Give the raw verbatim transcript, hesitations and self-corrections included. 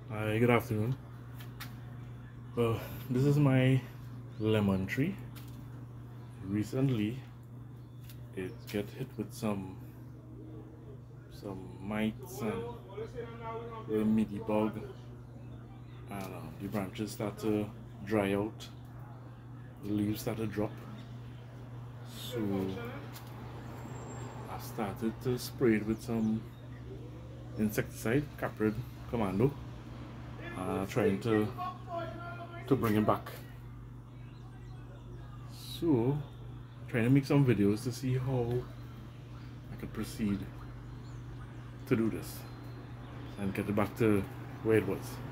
Hi, good afternoon. Well, this is my lemon tree. Recently, it get hit with some some mites and the mealy bug, and uh, the branches start to dry out. The leaves start to drop. So I started to spray it with some insecticide, Caprid Commando, uh, trying to to bring it back. So, trying to make some videos to see how I could proceed to do this and get it back to where it was.